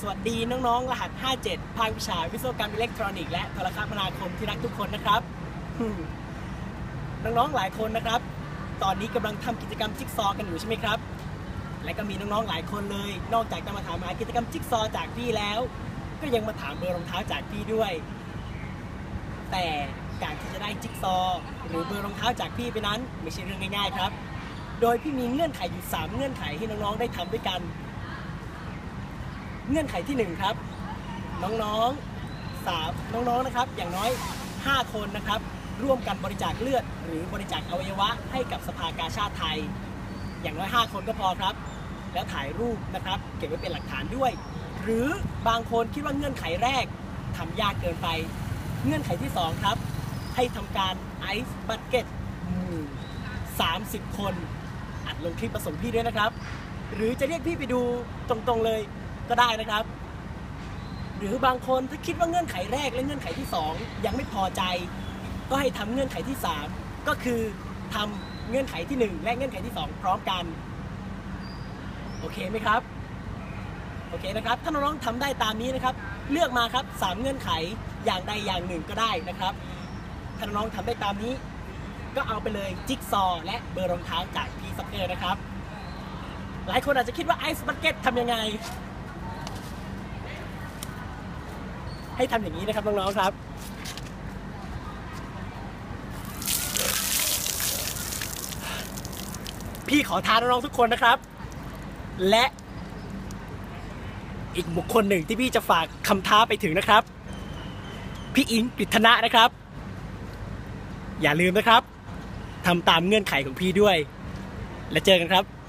สวัสดีน้องๆรหัส 57 ภาควิชาวิศวกรรมอิเล็กทรอนิกส์และโทรคมนาคมที่รักทุกคนนะครับน้องๆหลายคนนะครับตอนนี้กำลังทำกิจกรรมจิ๊กซอว์กันอยู่ใช่ไหมครับและก็มีน้องๆหลายคนเลยนอกจากจะมาถามหากิจกรรมจิ๊กซอว์จากพี่แล้วก็ยังมาถามเบอร์รองเท้าจากพี่ด้วยแต่การที่จะได้จิ๊กซอว์หรือเบอร์รองเท้าจากพี่ไปนั้นไม่ใช่เรื่องง่ายๆครับโดยพี่มีเงื่อนไขอยู่3เงื่อนไขให้น้องๆได้ทำด้วยกันเงื่อนไขที่1ครับน้องๆนะครับอย่างน้อย5คนนะครับร่วมกันบริจาคเลือดหรือบริจาคอวัยวะให้กับสภากาชาดไทยอย่างน้อย5คนก็พอครับแล้วถ่ายรูปนะครับเก็บไว้เป็นหลักฐานด้วยหรือบางคนคิดว่าเงื่อนไขแรกทำยากเกินไปเงื่อนไขที่2ครับให้ทำการไอซ์บัคเก็ต30 คนอัดลงคลิปประสงค์พี่ด้วยนะครับหรือจะเรียกพี่ไปดูตรงๆเลยก็ได้นะครับหรือบางคนถ้าคิดว่าเงื่อนไขแรกและเงื่อนไขที่2ยังไม่พอใจก็ให้ทำเงื่อนไขที่3ก็คือทำเงื่อนไขที่1และเงื่อนไขที่2พร้อมกันโอเคไหมครับโอเคนะครับถ้าน้องๆทำได้ตามนี้นะครับเลือกมาครับ3เงื่อนไขอย่างใดอย่างหนึ่งก็ได้นะครับถ้าน้องๆทำได้ตามนี้ก็เอาไปเลยจิ๊กซอว์และเบอร์รองเท้าจากพี่ซ็อกเกอร์นะครับหลายคนอาจจะคิดว่าไอซ์บัคเก็ตทำยังไงให้ทำอย่างนี้นะครับน้องๆครับพี่ขอท้าน้องๆทุกคนนะครับและอีกบุคคลหนึ่งที่พี่จะฝากคำท้าไปถึงนะครับพี่อิงกฤษณะนะครับอย่าลืมนะครับทำตามเงื่อนไขของพี่ด้วยและเจอกันครับ